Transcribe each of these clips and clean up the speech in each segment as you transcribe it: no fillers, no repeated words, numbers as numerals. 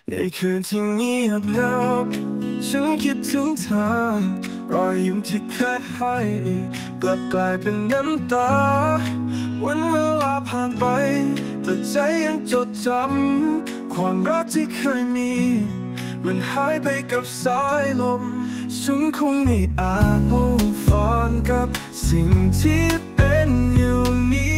ในคืนที่เงียบเหงาฉันคิดถึงเธอรอยยิ้มที่เคยให้กลับกลายเป็นน้ำตาวันเวลาผ่านไปแต่ใจยังจดจำความรักที่เคยมีมันหายไปกับสายลมฉันคงไม่อาจ move on กับสิ่งที่เป็นอยู่นี้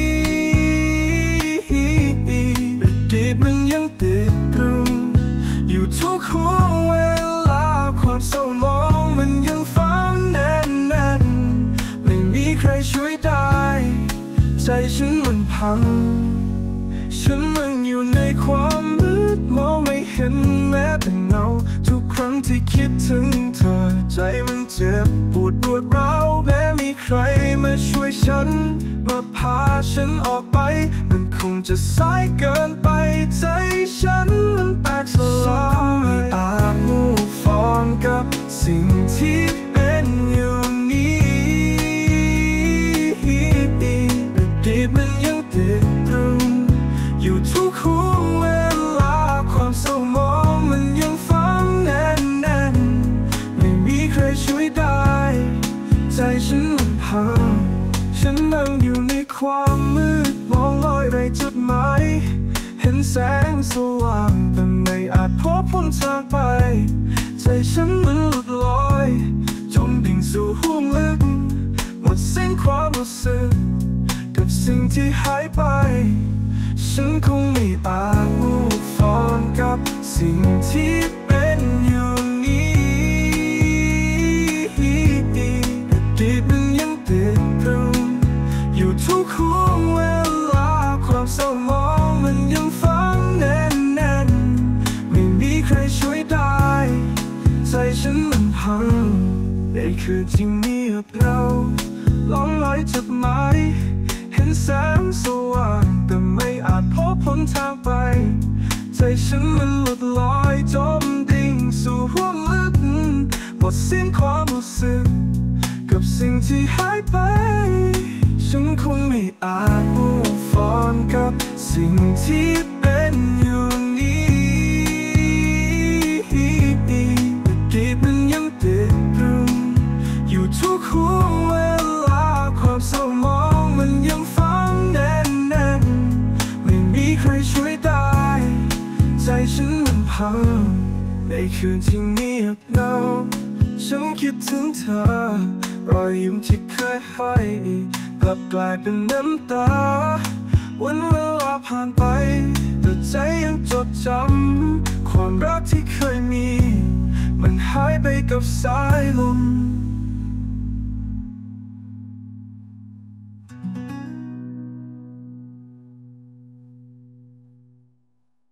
อดีตมันยังติดตรึงอยู่ทุกหัวเวลาความเศร้าหมองมันยังฝังแน่นไม่มีใครช่วยได้ใจฉันมันพังฉันมันอยู่ในความมืดมองไม่เห็นแม้แต่เงาทุกครั้งที่คิดถึงเธอใจมันเจ็บปวดรวดร้าวแม้มีใครมาช่วยฉันมาพาฉันออกไปมันคงจะสายเกินไปใจฉันมันแตกสลายไม่อาจ move on กับสิ่งที่เป็นอยู่นี้อดีตมันยังติดตรึงอยู่ทุกหัวเวลาความเศร้าหมองมันยังฝังแน่นไม่มีใครช่วยได้ใจฉันมันพังฉันนั่งอยู่ในความมืดมองลอยไร้จุดหมายเห็นแสงสว่างแต่ไม่อาจพบหนทางไปใจฉันมันหลุดลอยจมดิ่งสู่ห้วงลึกหมดสิ้นความรู้สึกกับสิ่งที่หายไปฉันคงไม่อาจ move on กับสิ่งที่เป็นอยู่นี้อดีตมันยังติดตรึงอยู่ทุกหัวเวลาความเศร้าหมองมันยังฝังแน่นไม่มีใครช่วยได้ใจฉันมันพังในคืนที่เงียบเหงาล่องลอยจดหมายเห็นแสงสว่างแต่ไม่อาจพบหนทางไปใจฉันมันหลุดลอยจมดิ่งสู่ห้วงลึกหมดสิ้นความรู้สึกกับสิ่งที่หายไปฉันคงไม่อาจ move on กับสิ่งที่เป็นอยู่นี้อดีตมันยังติดตรึงอยู่ทุกหัวเวลาความเศร้าหมองมันยังฝังแน่นไม่มีใครช่วยได้ใจฉันมันพังในคืนที่เงียบเหงาฉันคิดถึงเธอรอยยิ้มที่เคยให้กลับกลายเป็นน้ำตาวันเวลาผ่านไปแต่ใจยังจดจำความรักที่เคยมีมันหายไปกับสายลม